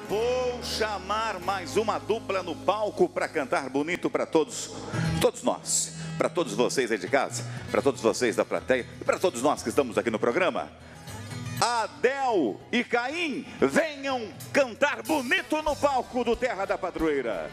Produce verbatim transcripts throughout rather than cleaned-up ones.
Vou chamar mais uma dupla no palco para cantar bonito para todos, todos nós, para todos vocês aí de casa, para todos vocês da plateia e para todos nós que estamos aqui no programa. Adel e Caim, venham cantar bonito no palco do Terra da Padroeira.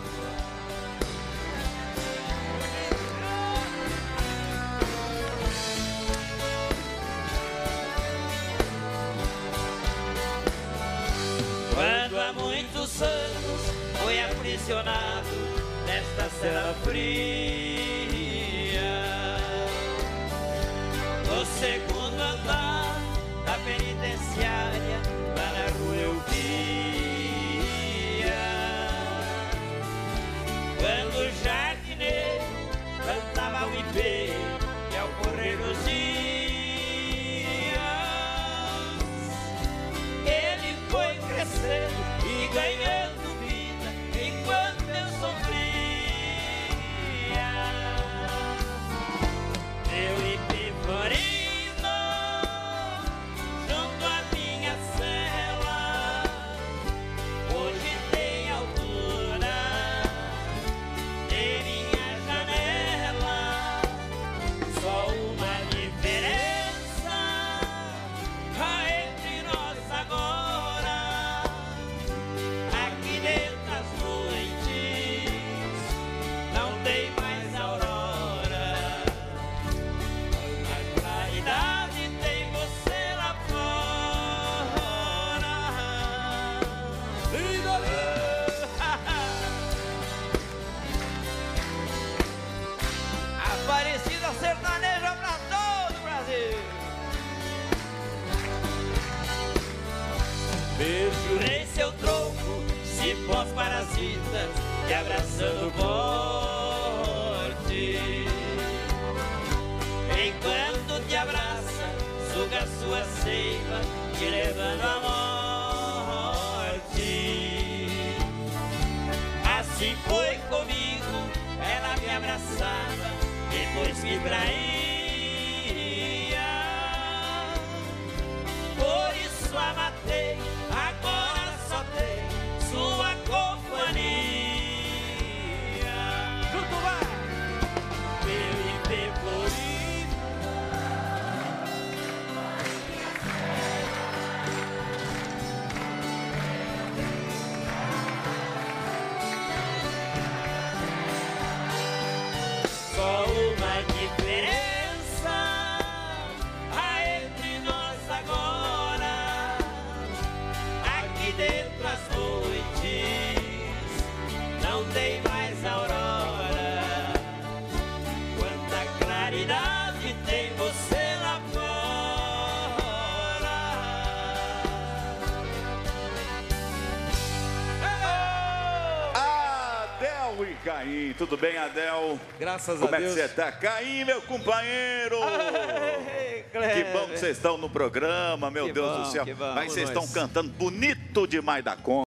Quando há muitos anos foi aprisionado nesta cela fria, no segundo andar da penitenciária, lá na rua eu via, quando o jardineiro cantava o ipê e ao correr os dias ele foi crescendo e ganhando vida enquanto eu sofria. Meu ipê florido junto à minha cela hoje tem altura em minha janela, só uma diferença há entre nós agora. Aqui dentro as noites não tem mais aurora, a claridade tem você lá fora. Aparecida sertaneja pra todo o Brasil. Beijo em seu tronco, cipós parasitas te abraçando forte. Enquanto te abraça, suga sua seiva, te levando à morte. Assim foi comigo, ela me abraçava, depois me traía. Por isso a matei, agora só tem sua companhia. Junto vai! Meu ipê florido. Só uma diferença há entre nós agora. Aqui dentro as noites não tem mais aurora. Quanta claridade tem você lá fora. Adel e Caim, tudo bem, Adel? Graças Como a é que Deus. você tá? Caim, meu companheiro! Que bom que vocês estão no programa, meu Que Deus bom, do céu. que bom. Mas vocês estão Nós. cantando bonito demais da conta.